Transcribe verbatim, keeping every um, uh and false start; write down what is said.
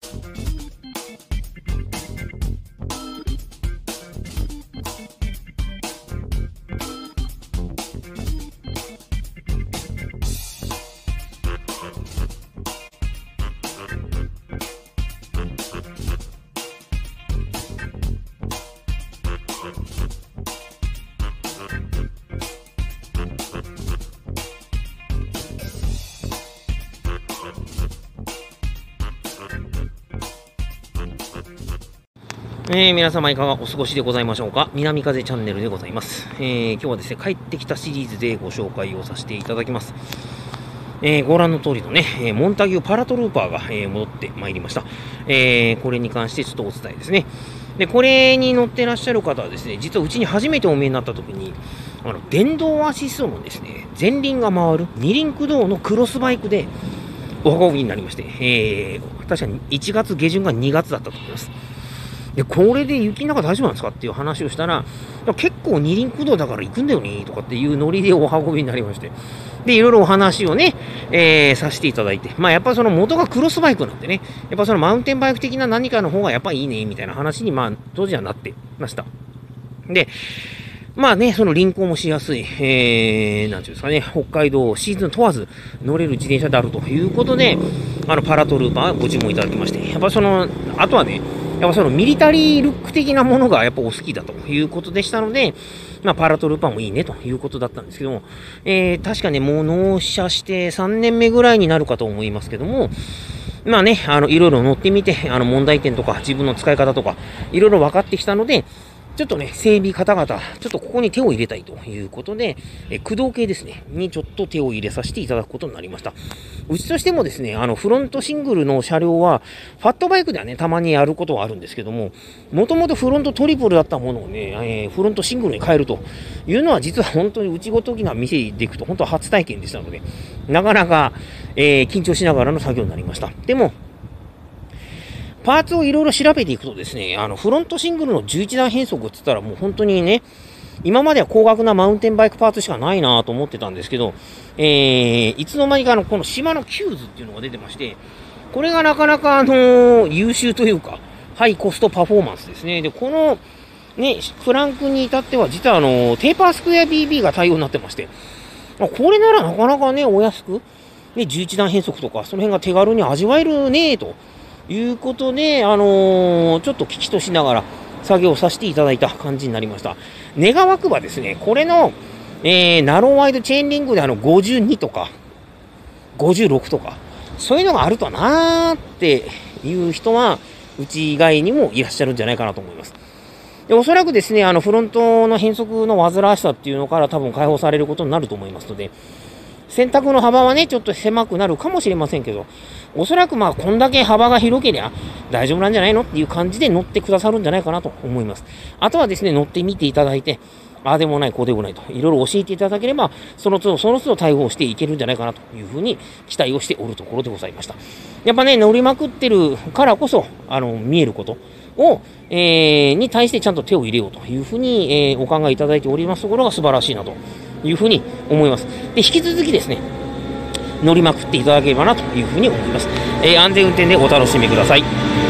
えー、皆様いかがお過ごしでございましょうか。南風チャンネルでございます。えー、今日はですね、帰ってきたシリーズでご紹介をさせていただきます。えー、ご覧の通りのね、えー、モンタギューパラトルーパーが、えー、戻ってまいりました。えー、これに関してちょっとお伝えですね。で、これに乗ってらっしゃる方はですね、実はうちに初めてお見えになった時に、あの、電動アシストのですね、前輪が回る二輪駆動のクロスバイクでお運びになりまして、えー、確かにいちがつげじゅんがにがつだったと思います。で、これで雪の中大丈夫なんですかっていう話をしたら、結構二輪駆動だから行くんだよねとかっていうノリでお運びになりまして、で、いろいろお話をね、えー、させていただいて、まあやっぱりその元がクロスバイクなんでね、やっぱそのマウンテンバイク的な何かの方がやっぱいいね、みたいな話に、まあ当時はなってました。で、まあね、その輪行もしやすい、えー、なんていうんですかね、北海道シーズン問わず乗れる自転車であるということで、あのパラトルーパーご注文いただきまして、やっぱその、あとはね、やっぱそのミリタリールック的なものがやっぱお好きだということでしたので、まあパラトルーパーもいいねということだったんですけども、えー、確かね、もう納車してさんねんめぐらいになるかと思いますけども、まあね、あの、いろいろ乗ってみて、あの、問題点とか自分の使い方とか、いろいろ分かってきたので、ちょっとね、整備方々、ちょっとここに手を入れたいということで、え駆動系ですね、にちょっと手を入れさせていただくことになりました。うちとしてもですね、あの、フロントシングルの車両は、ファットバイクではね、たまにやることはあるんですけども、もともとフロントトリプルだったものをね、えー、フロントシングルに変えるというのは、実は本当にうちごときな店で行くと、本当は初体験でしたので、なかなか、えー、緊張しながらの作業になりました。でも、パーツをいろいろ調べていくとですね、あの、フロントシングルのじゅういちだん変速って言ったらもう本当にね、今までは高額なマウンテンバイクパーツしかないなと思ってたんですけど、えー、いつの間にかあの、この島のキューズっていうのが出てまして、これがなかなかあのー、優秀というか、ハイコストパフォーマンスですね。で、この、ね、クランクに至っては実はあのー、テーパースクエア ビービー が対応になってまして、これならなかなかね、お安く、ね、じゅういちだん変速とか、その辺が手軽に味わえるねと。いうことで、あのー、ちょっと聞きとしながら作業させていただいた感じになりました。願わくばですね、これの、えー、ナローワイドチェーンリングであのごじゅうにとかごじゅうろくとかそういうのがあるとなーっていう人はうち以外にもいらっしゃるんじゃないかなと思います。で、おそらくですね、あのフロントの変速の煩わしさっていうのから多分解放されることになると思いますので、選択の幅はね、ちょっと狭くなるかもしれませんけど、おそらくまあ、こんだけ幅が広ければ大丈夫なんじゃないのっていう感じで乗ってくださるんじゃないかなと思います。あとはですね、乗ってみていただいて、ああでもない、こうでもないと、いろいろ教えていただければ、その都度、その都度対応していけるんじゃないかなというふうに期待をしておるところでございました。やっぱね、乗りまくってるからこそ、あの、見えることを、えー、に対してちゃんと手を入れようというふうに、えー、お考えいただいておりますところが素晴らしいなというふうに思います。で、引き続きですね、乗りまくっていただければなというふうに思います。えー、安全運転でお楽しみください。